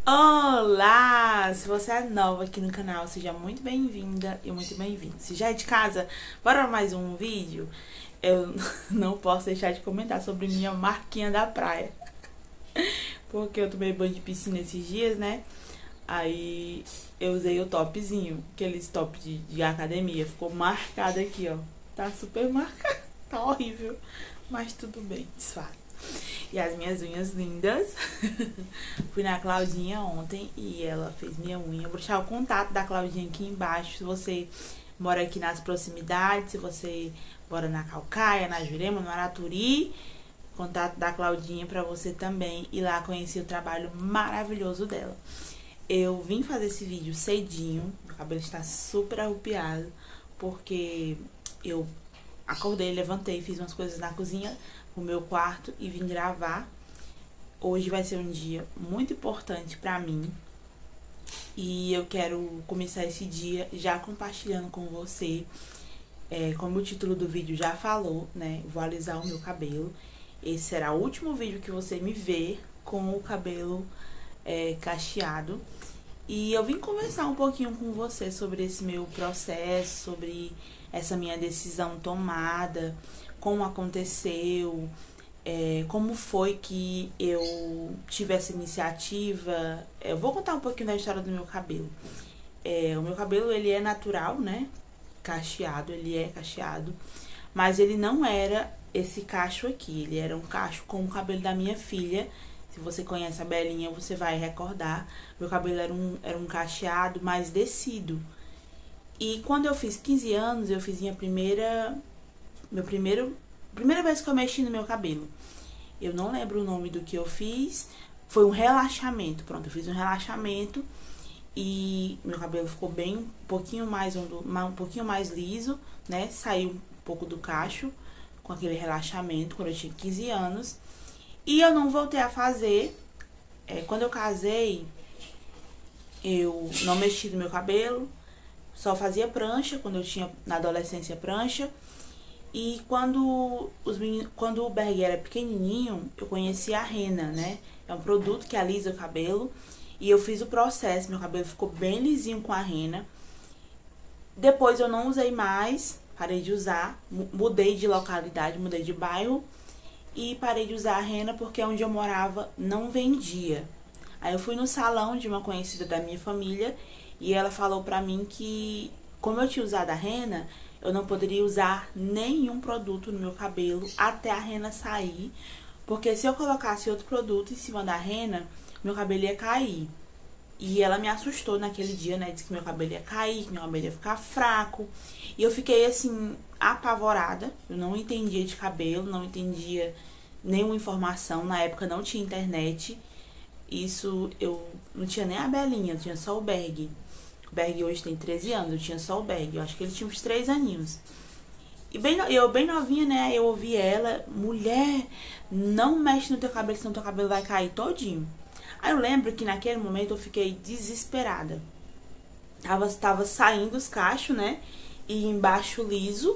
Olá! Se você é nova aqui no canal, seja muito bem-vinda e muito bem-vindo. Se já é de casa, bora mais um vídeo? Eu não posso deixar de comentar sobre minha marquinha da praia. Porque eu tomei banho de piscina esses dias, né? Aí eu usei o topzinho, aqueles top de academia. Ficou marcado aqui, ó. Tá super marcado, tá horrível. Mas tudo bem, desfaz. E as minhas unhas lindas. Fui na Claudinha ontem e ela fez minha unha. Vou deixar o contato da Claudinha aqui embaixo. Se você mora aqui nas proximidades, se você mora na Caucaia, na Jurema, no Araturi, contato da Claudinha pra você também ir lá conhecer o trabalho maravilhoso dela. Eu vim fazer esse vídeo cedinho, meu cabelo está super arrupiado, porque eu acordei, levantei, fiz umas coisas na cozinha, no meu quarto e vim gravar. Hoje vai ser um dia muito importante pra mim e eu quero começar esse dia já compartilhando com você. Como o título do vídeo já falou, né? Vou alisar o meu cabelo. Esse será o último vídeo que você me vê com o cabelo cacheado. E eu vim conversar um pouquinho com você sobre esse meu processo, sobre essa minha decisão tomada, como aconteceu, como foi que eu tive essa iniciativa. Eu vou contar um pouquinho da história do meu cabelo. O meu cabelo, ele é natural, né? Cacheado, ele é cacheado, mas ele não era esse cacho aqui, ele era um cacho com o cabelo da minha filha. Se você conhece a Belinha, você vai recordar. Meu cabelo era um cacheado mais descido. E quando eu fiz 15 anos, eu fiz primeira vez que eu mexi no meu cabelo. Eu não lembro o nome do que eu fiz. Foi um relaxamento. Pronto, eu fiz um relaxamento e meu cabelo ficou bem, um pouquinho mais liso, né? Saiu um pouco do cacho com aquele relaxamento quando eu tinha 15 anos. E eu não voltei a fazer. Quando eu casei, eu não mexi no meu cabelo, só fazia prancha, quando eu tinha na adolescência prancha. E quando o Berg era pequenininho, eu conheci a Rena, né? É um produto que alisa o cabelo. E eu fiz o processo, meu cabelo ficou bem lisinho com a Rena. Depois eu não usei mais, parei de usar, mudei de localidade, mudei de bairro. E parei de usar a Rena porque onde eu morava não vendia. Aí eu fui no salão de uma conhecida da minha família e ela falou pra mim que, como eu tinha usado a Rena, eu não poderia usar nenhum produto no meu cabelo até a Rena sair, porque se eu colocasse outro produto em cima da Rena, meu cabelo ia cair. E ela me assustou naquele dia, né? Disse que meu cabelo ia cair, que meu cabelo ia ficar fraco. E eu fiquei, assim, apavorada. Eu não entendia de cabelo, não entendia nenhuma informação. Na época não tinha internet. Isso, eu não tinha nem a Belinha, eu tinha só o Berg. O Berg hoje tem 13 anos, eu tinha só o Berg. Eu acho que ele tinha uns 3 aninhos. E eu bem novinha, né? Eu ouvi ela: mulher, não mexe no teu cabelo, senão teu cabelo vai cair todinho. Aí eu lembro que naquele momento eu fiquei desesperada. Tava saindo os cachos, né? E embaixo liso.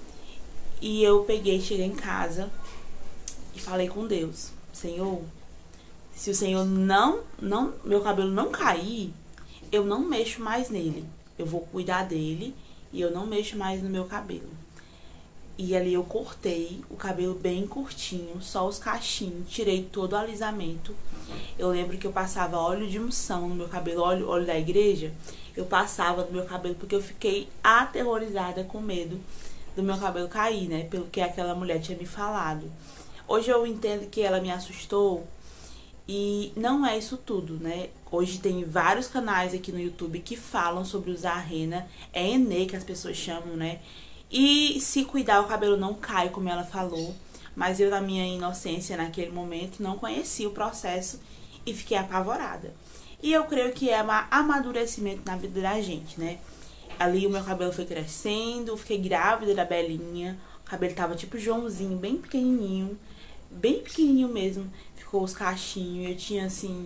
E eu cheguei em casa e falei com Deus: Senhor, se o Senhor meu cabelo não cair, eu não mexo mais nele. Eu vou cuidar dele e eu não mexo mais no meu cabelo. E ali eu cortei o cabelo bem curtinho, só os cachinhos, tirei todo o alisamento. Eu lembro que eu passava óleo de unção no meu cabelo, óleo da igreja. Eu passava no meu cabelo porque eu fiquei aterrorizada, com medo do meu cabelo cair, né? Pelo que aquela mulher tinha me falado. Hoje eu entendo que ela me assustou e não é isso tudo, né? Hoje tem vários canais aqui no YouTube que falam sobre usar a Rena. É Enê que as pessoas chamam, né? E se cuidar, o cabelo não cai, como ela falou. Mas eu, na minha inocência, naquele momento, não conhecia o processo e fiquei apavorada. E eu creio que é um amadurecimento na vida da gente, né? Ali o meu cabelo foi crescendo, eu fiquei grávida da Belinha. O cabelo tava tipo Joãozinho, bem pequenininho mesmo. Ficou os cachinhos, eu tinha assim...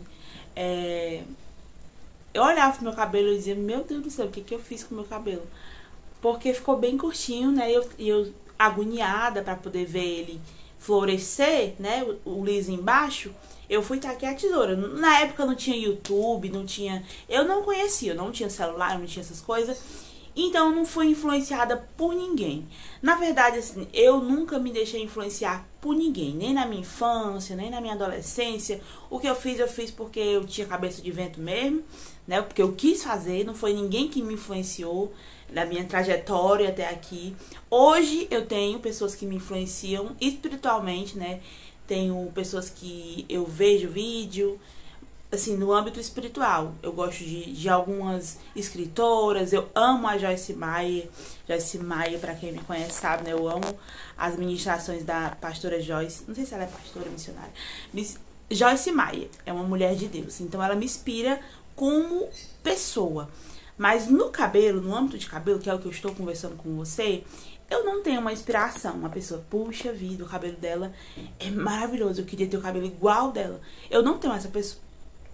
Eu olhava pro meu cabelo e dizia: meu Deus do céu, o que eu fiz com o meu cabelo? Porque ficou bem curtinho, né? E eu agoniada pra poder ver ele florescer, né, o liso embaixo, eu fui taquei a tesoura. Na época não tinha YouTube, não tinha... Eu não conhecia, eu não tinha celular, não tinha essas coisas. Então, eu não fui influenciada por ninguém. Na verdade, assim, eu nunca me deixei influenciar por ninguém. Nem na minha infância, nem na minha adolescência. O que eu fiz porque eu tinha cabeça de vento mesmo, né? Porque eu quis fazer, não foi ninguém que me influenciou na minha trajetória até aqui. Hoje, eu tenho pessoas que me influenciam espiritualmente, né? Tenho pessoas que eu vejo vídeo... Assim, no âmbito espiritual, eu gosto de algumas escritoras, eu amo a Joyce Meyer. Joyce Meyer, pra quem me conhece, sabe, né? Eu amo as ministrações da pastora Joyce. Não sei se ela é pastora, missionária. Joyce Meyer é uma mulher de Deus, então ela me inspira como pessoa. Mas no cabelo, no âmbito de cabelo, que é o que eu estou conversando com você, eu não tenho uma inspiração. Uma pessoa, puxa vida, o cabelo dela é maravilhoso, eu queria ter o cabelo igual dela. Eu não tenho essa pessoa.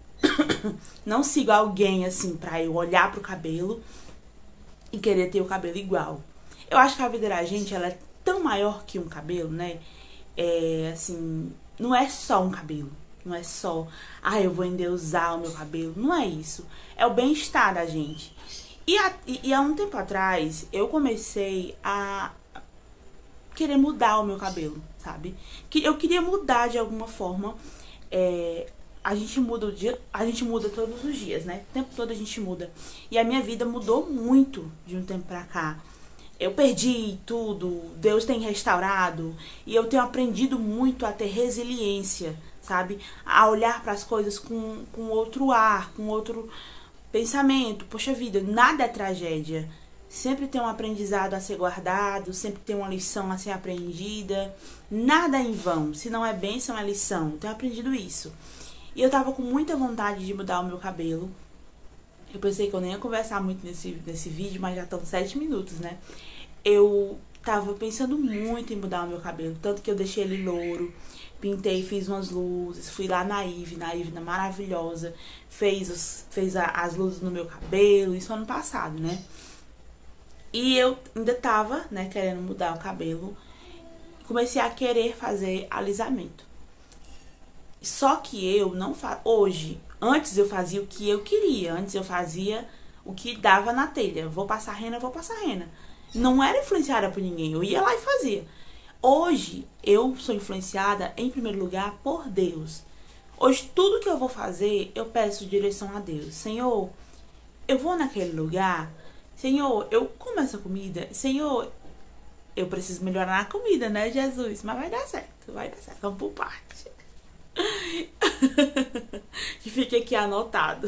Não sigo alguém assim pra eu olhar pro cabelo e querer ter o cabelo igual. Eu acho que a vida da gente, ela é tão maior que um cabelo, né? Assim, não é só um cabelo. Não é só, eu vou endeusar o meu cabelo. Não é isso. É o bem-estar da gente. E há um tempo atrás, eu comecei a querer mudar o meu cabelo, sabe? Eu queria mudar de alguma forma. A gente muda todos os dias, né? O tempo todo a gente muda. E a minha vida mudou muito de um tempo pra cá. Eu perdi tudo, Deus tem restaurado. E eu tenho aprendido muito a ter resiliência, sabe? A olhar para as coisas com outro ar, com outro pensamento. Poxa vida, nada é tragédia. Sempre tem um aprendizado a ser guardado, sempre tem uma lição a ser aprendida. Nada é em vão. Se não é bênção, é lição. Eu tenho aprendido isso. E eu tava com muita vontade de mudar o meu cabelo. Eu pensei que eu nem ia conversar muito nesse vídeo, mas já estão 7 minutos, né? Eu tava pensando muito em mudar o meu cabelo, tanto que eu deixei ele louro, pintei, fiz umas luzes, fui lá na Ivy maravilhosa, fez as luzes no meu cabelo, isso ano passado, né? E eu ainda tava, né, querendo mudar o cabelo, comecei a querer fazer alisamento. Só que eu não faço. Hoje, antes eu fazia o que eu queria. Antes eu fazia o que dava na telha. Vou passar rena, vou passar rena. Não era influenciada por ninguém. Eu ia lá e fazia. Hoje, eu sou influenciada, em primeiro lugar, por Deus. Hoje, tudo que eu vou fazer, eu peço direção a Deus. Senhor, eu vou naquele lugar. Senhor, eu como essa comida. Senhor, eu preciso melhorar a comida, né, Jesus? Mas vai dar certo, vai dar certo. Vamos por parte. Que fique aqui anotado.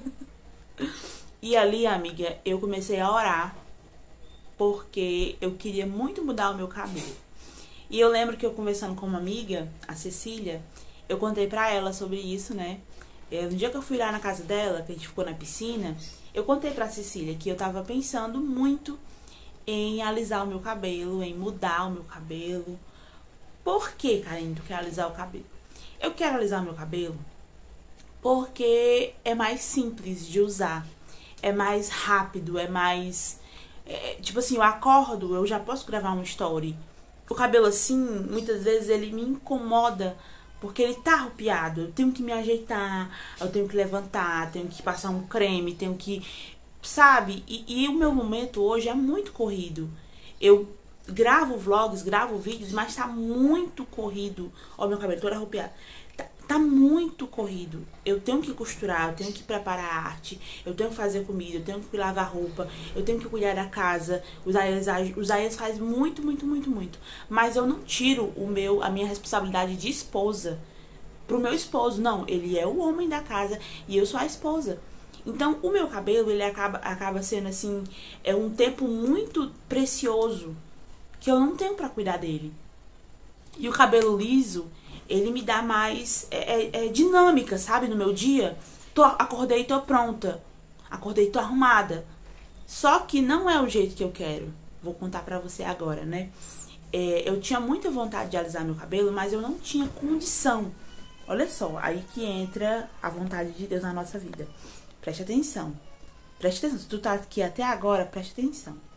E ali, amiga, eu comecei a orar, porque eu queria muito mudar o meu cabelo. E eu lembro que eu conversando com uma amiga, a Cecília, eu contei pra ela sobre isso, né? No dia que eu fui lá na casa dela, que a gente ficou na piscina, eu contei pra Cecília que eu tava pensando muito em alisar o meu cabelo, em mudar o meu cabelo. Por que, Karine, tu quer alisar o cabelo? Eu quero alisar meu cabelo porque é mais simples de usar, é mais rápido, é mais... tipo assim, eu acordo, eu já posso gravar um story. O cabelo assim, muitas vezes ele me incomoda porque ele tá arrupiado. Eu tenho que me ajeitar, eu tenho que levantar, tenho que passar um creme, tenho que... Sabe? E o meu momento hoje é muito corrido. Eu gravo vlogs, gravo vídeos, mas tá muito corrido. Ó, meu cabelo todo arrupiado. Tá muito corrido. Eu tenho que costurar, eu tenho que preparar a arte, eu tenho que fazer comida, eu tenho que lavar roupa, eu tenho que cuidar da casa. O Zaias faz muito. Mas eu não tiro a minha responsabilidade de esposa pro meu esposo. Não, ele é o homem da casa e eu sou a esposa. Então, o meu cabelo, ele acaba sendo assim, um tempo muito precioso que eu não tenho pra cuidar dele. E o cabelo liso, ele me dá mais dinâmica, sabe? No meu dia, acordei e tô pronta. Acordei e tô arrumada. Só que não é o jeito que eu quero. Vou contar pra você agora, né? Eu tinha muita vontade de alisar meu cabelo, mas eu não tinha condição. Olha só, aí que entra a vontade de Deus na nossa vida. Preste atenção. Preste atenção. Se tu tá aqui até agora, preste atenção.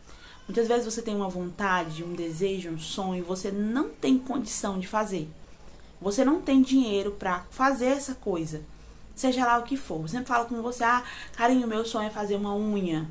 Muitas vezes você tem uma vontade, um desejo, um sonho, você não tem condição de fazer. Você não tem dinheiro pra fazer essa coisa. Seja lá o que for. Eu sempre falo com você, carinho, meu sonho é fazer uma unha.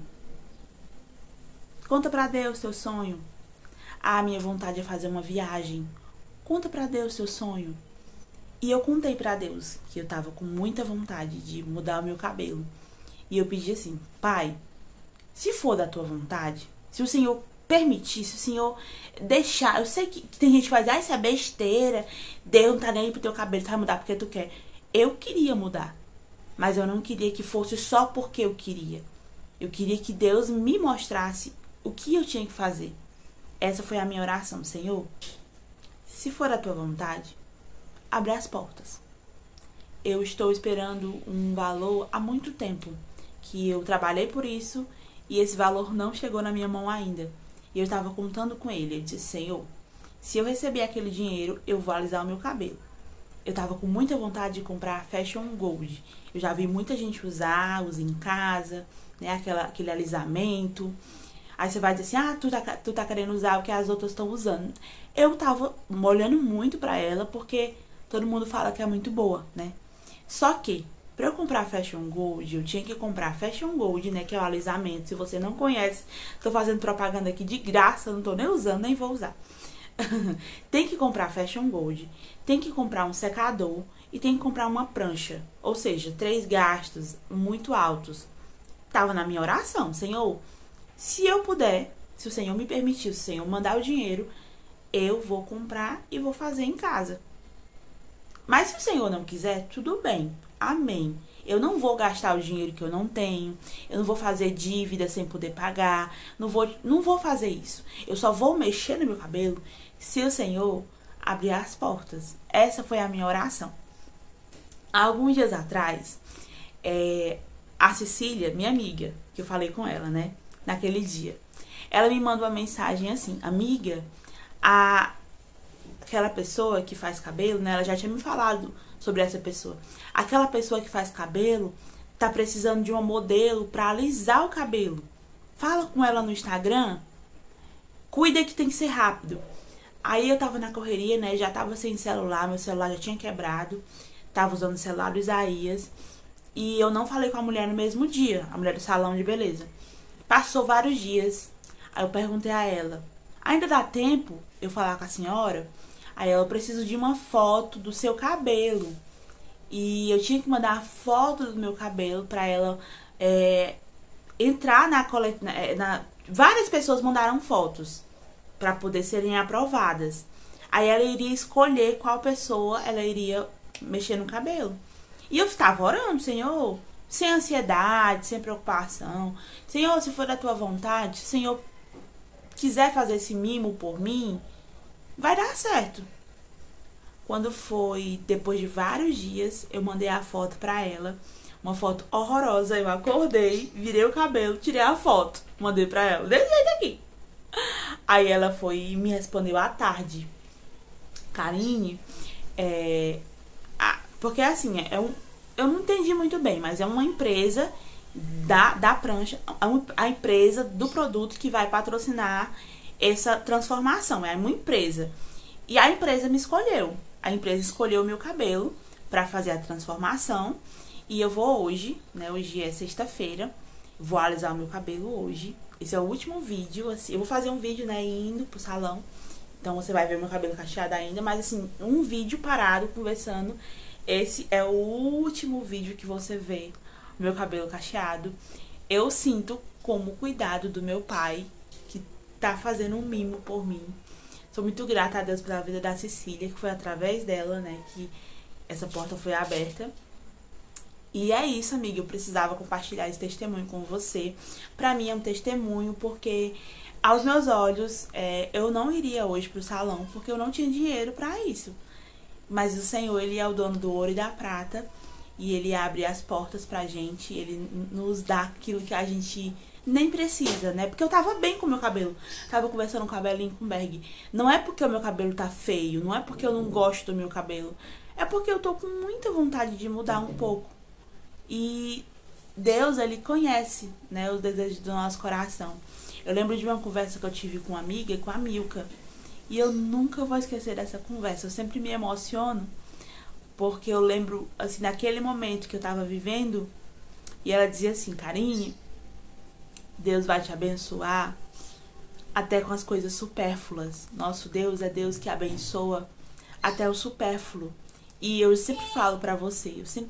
Conta pra Deus seu sonho. Minha vontade é fazer uma viagem. Conta pra Deus seu sonho. E eu contei pra Deus que eu tava com muita vontade de mudar o meu cabelo. E eu pedi assim, Pai, se for da tua vontade, se o Senhor permitir, se o Senhor deixar, eu sei que tem gente que faz, isso é besteira, Deus não tá nem aí pro teu cabelo, tu vai mudar porque tu quer. Eu queria mudar, mas eu não queria que fosse só porque eu queria. Eu queria que Deus me mostrasse o que eu tinha que fazer. Essa foi a minha oração, Senhor. Se for a tua vontade, abre as portas. Eu estou esperando um valor há muito tempo, que eu trabalhei por isso e esse valor não chegou na minha mão ainda. E eu estava contando com ele. Eu disse, Senhor, se eu receber aquele dinheiro, eu vou alisar o meu cabelo. Eu estava com muita vontade de comprar Fashion Gold. Eu já vi muita gente usa em casa, né, aquele alisamento. Aí você vai dizer assim, tu tá querendo usar o que as outras estão usando. Eu tava olhando muito pra ela, porque todo mundo fala que é muito boa, né? Só que, pra eu comprar Fashion Gold, eu tinha que comprar Fashion Gold, né, que é o alisamento. Se você não conhece, tô fazendo propaganda aqui de graça, não tô nem usando, nem vou usar. Tem que comprar Fashion Gold, tem que comprar um secador e tem que comprar uma prancha. Ou seja, 3 gastos muito altos. Tava na minha oração, Senhor, se eu puder, se o Senhor me permitir, se o Senhor mandar o dinheiro, eu vou comprar e vou fazer em casa. Mas se o Senhor não quiser, tudo bem. Amém. Eu não vou gastar o dinheiro que eu não tenho. Eu não vou fazer dívida sem poder pagar. Não vou fazer isso. Eu só vou mexer no meu cabelo se o Senhor abrir as portas. Essa foi a minha oração. Há alguns dias atrás, a Cecília, minha amiga, que eu falei com ela, né? Naquele dia. Ela me mandou uma mensagem assim, amiga, aquela pessoa que faz cabelo, né? Ela já tinha me falado sobre essa pessoa. Aquela pessoa que faz cabelo tá precisando de uma modelo pra alisar o cabelo. Fala com ela no Instagram. Cuida que tem que ser rápido. Aí eu tava na correria, né? Já tava sem celular, meu celular já tinha quebrado. Tava usando o celular do Isaías. E eu não falei com a mulher no mesmo dia, a mulher do salão de beleza. Passou vários dias. Aí eu perguntei a ela, ainda dá tempo eu falar com a senhora? Aí ela, eu preciso de uma foto do seu cabelo. E eu tinha que mandar a foto do meu cabelo pra ela entrar na coleta. Várias pessoas mandaram fotos pra poder serem aprovadas. Aí ela iria escolher qual pessoa ela iria mexer no cabelo. E eu estava orando, Senhor, sem ansiedade, sem preocupação. Senhor, se for da tua vontade, se o Senhor quiser fazer esse mimo por mim, vai dar certo. Quando foi, depois de vários dias, eu mandei a foto pra ela. Uma foto horrorosa. Eu acordei, virei o cabelo, tirei a foto. Mandei pra ela, desse jeito aqui. Aí ela foi e me respondeu à tarde. Karine, porque assim, eu não entendi muito bem, mas é uma empresa da prancha, a empresa do produto que vai patrocinar essa transformação. É uma empresa. E a empresa me escolheu. A empresa escolheu o meu cabelo pra fazer a transformação. E eu vou hoje, né? Hoje é sexta-feira. Vou alisar o meu cabelo hoje. Esse é o último vídeo, assim. Eu vou fazer um vídeo, né, indo pro salão. Então você vai ver meu cabelo cacheado ainda. Mas assim, um vídeo parado, conversando. Esse é o último vídeo que você vê meu cabelo cacheado. Eu sinto como cuidado do meu pai, que tá fazendo um mimo por mim. Sou muito grata a Deus pela vida da Cecília, que foi através dela, né, que essa porta foi aberta. E é isso, amiga, eu precisava compartilhar esse testemunho com você. Pra mim é um testemunho porque, aos meus olhos, eu não iria hoje pro salão, porque eu não tinha dinheiro pra isso. Mas o Senhor, Ele é o dono do ouro e da prata, e Ele abre as portas pra gente, Ele nos dá aquilo que a gente nem precisa, né? Porque eu tava bem com o meu cabelo. Tava conversando com a Belinha com o Berg. Não é porque o meu cabelo tá feio, não é porque eu não gosto do meu cabelo. É porque eu tô com muita vontade de mudar um pouco. E Deus, Ele conhece, né, os desejos do nosso coração. Eu lembro de uma conversa que eu tive com uma amiga, com a Milka. E eu nunca vou esquecer dessa conversa. Eu sempre me emociono, porque eu lembro, assim, naquele momento que eu tava vivendo, e ela dizia assim: Karine, Deus vai te abençoar até com as coisas supérfluas. Nosso Deus é Deus que abençoa até o supérfluo. E eu sempre falo pra você,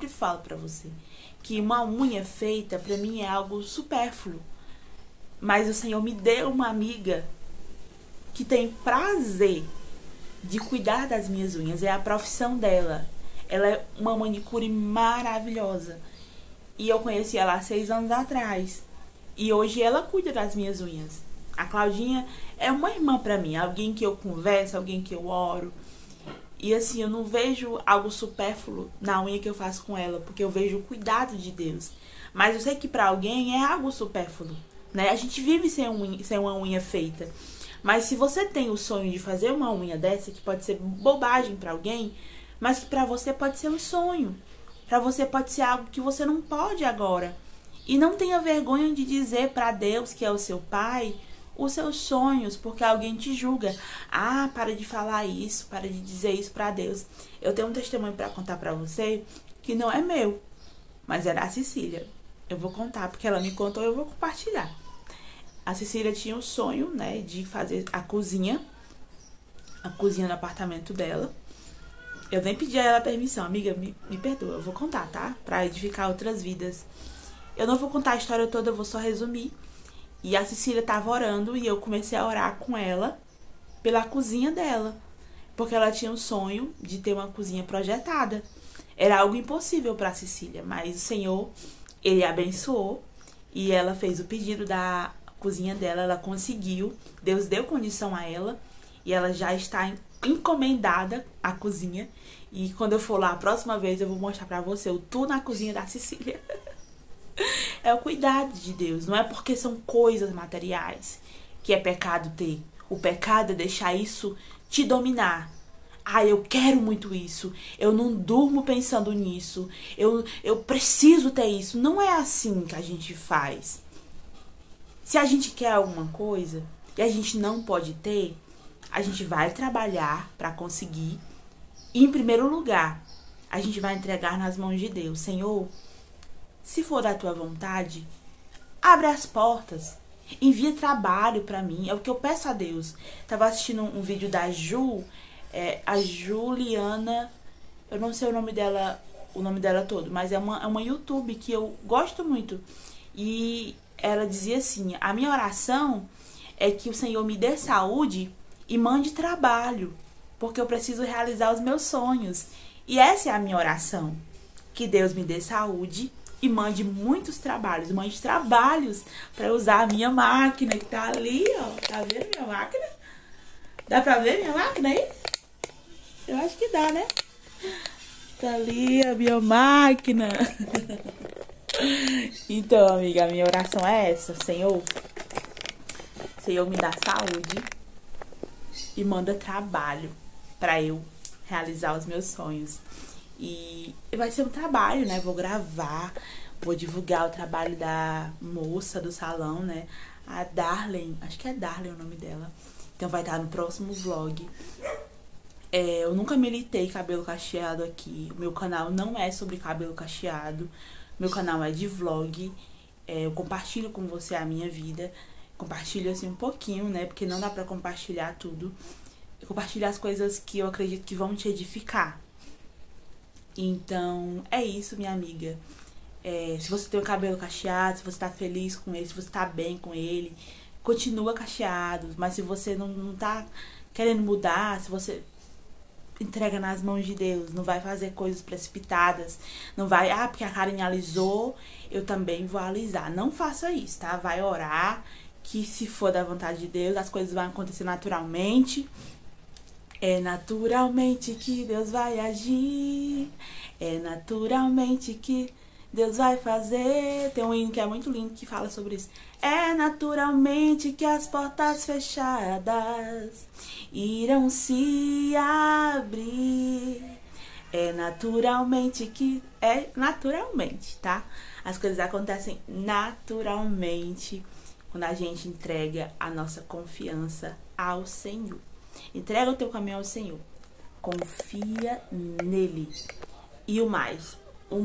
que uma unha feita pra mim é algo supérfluo. Mas o Senhor me deu uma amiga que tem prazer de cuidar das minhas unhas. É a profissão dela. Ela é uma manicure maravilhosa. E eu conheci ela há 6 anos atrás. E hoje ela cuida das minhas unhas. A Claudinha é uma irmã pra mim. Alguém que eu converso, alguém que eu oro. E assim, eu não vejo algo supérfluo na unha que eu faço com ela, porque eu vejo o cuidado de Deus. Mas eu sei que pra alguém é algo supérfluo, né? A gente vive sem uma unha feita. Mas se você tem o sonho de fazer uma unha dessa, que pode ser bobagem pra alguém, mas que pra você pode ser um sonho. Pra você pode ser algo que você não pode agora. E não tenha vergonha de dizer pra Deus, que é o seu pai, os seus sonhos, porque alguém te julga. Ah, para de falar isso, para de dizer isso pra Deus. Eu tenho um testemunho pra contar pra você, que não é meu, mas é da Cecília. Eu vou contar, porque ela me contou e eu vou compartilhar. A Cecília tinha o sonho, né, de fazer a cozinha do apartamento dela. Eu nem pedi a ela permissão. Amiga, me perdoa, eu vou contar, tá? Pra edificar outras vidas. Eu não vou contar a história toda, eu vou só resumir. E a Cecília tava orando e eu comecei a orar com ela pela cozinha dela. Porque ela tinha um sonho de ter uma cozinha projetada. Era algo impossível pra Cecília, mas o Senhor, Ele abençoou. E ela fez o pedido da cozinha dela, ela conseguiu. Deus deu condição a ela. E ela já está encomendada à cozinha. E quando eu for lá a próxima vez, eu vou mostrar pra você o tour na cozinha da Cecília. É o cuidado de Deus. Não é porque são coisas materiais que é pecado ter. O pecado é deixar isso te dominar. Ah, eu quero muito isso. Eu não durmo pensando nisso. Eu preciso ter isso. Não é assim que a gente faz. Se a gente quer alguma coisa e a gente não pode ter, a gente vai trabalhar para conseguir. E, em primeiro lugar, a gente vai entregar nas mãos de Deus. Senhor, se for da tua vontade, abre as portas. Envia trabalho para mim. É o que eu peço a Deus. Tava assistindo um vídeo da Ju, a Juliana, eu não sei o nome dela todo, mas é uma YouTube que eu gosto muito. E ela dizia assim: a minha oração é que o Senhor me dê saúde e mande trabalho, porque eu preciso realizar os meus sonhos. E essa é a minha oração, que Deus me dê saúde e mande muitos trabalhos, mande trabalhos para usar a minha máquina que tá ali, ó. Tá vendo minha máquina? Dá pra ver minha máquina aí? Eu acho que dá, né? Tá ali a minha máquina. Então, amiga, a minha oração é essa: Senhor, me dá saúde e manda trabalho pra eu realizar os meus sonhos. E vai ser um trabalho, né? Vou gravar, vou divulgar o trabalho da moça do salão, né? A Darlene, acho que é Darlene o nome dela. Então vai estar no próximo vlog. Eu nunca militei cabelo cacheado aqui. O meu canal não é sobre cabelo cacheado. Meu canal é de vlog. Eu compartilho com você a minha vida. Compartilho assim um pouquinho, né? Porque não dá pra compartilhar tudo. Eu compartilho as coisas que eu acredito que vão te edificar. Então, é isso, minha amiga. Se você tem o cabelo cacheado, se você tá feliz com ele, se você tá bem com ele, continua cacheado. Mas se você não tá querendo mudar, se você entrega nas mãos de Deus, não vai fazer coisas precipitadas, não vai, porque a Karine alisou, eu também vou alisar. Não faça isso, tá? Vai orar, que se for da vontade de Deus, as coisas vão acontecer naturalmente. É naturalmente que Deus vai agir. É naturalmente que Deus vai fazer. Tem um hino que é muito lindo que fala sobre isso. É naturalmente que as portas fechadas irão se abrir. É naturalmente que... É naturalmente, tá? As coisas acontecem naturalmente quando a gente entrega a nossa confiança ao Senhor. Entrega o teu caminho ao Senhor. Confia nele. E o mais,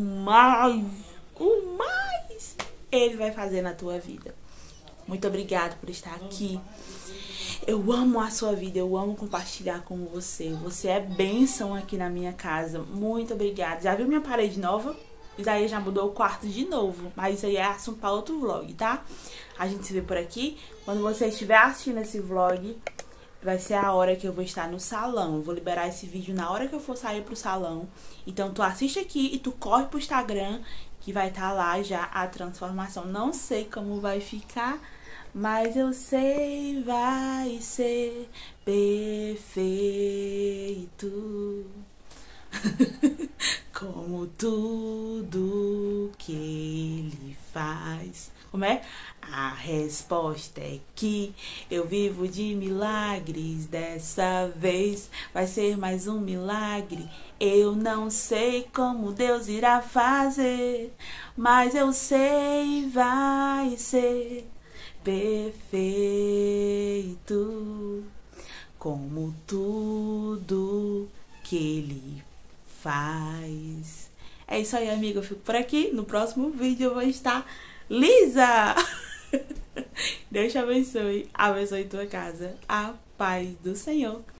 Ele vai fazer na tua vida. Muito obrigada por estar aqui. Eu amo a sua vida, eu amo compartilhar com você. Você é bênção aqui na minha casa. Muito obrigada. Já viu minha parede nova? Isso aí já mudou o quarto de novo. Mas isso aí é assunto para outro vlog, tá? A gente se vê por aqui. Quando você estiver assistindo esse vlog, vai ser a hora que eu vou estar no salão. Eu vou liberar esse vídeo na hora que eu for sair pro salão. Então tu assiste aqui e tu corre pro Instagram, que vai estar lá já a transformação. Não sei como vai ficar, mas eu sei, vai ser perfeito. Como tudo que ele faz. Como é? A resposta é que eu vivo de milagres. Dessa vez vai ser mais um milagre. Eu não sei como Deus irá fazer, mas eu sei, vai ser perfeito. Como tudo que ele faz. É isso aí, amiga. Eu fico por aqui. No próximo vídeo eu vou estar lisa. Deus te abençoe. Abençoe tua casa. A paz do Senhor.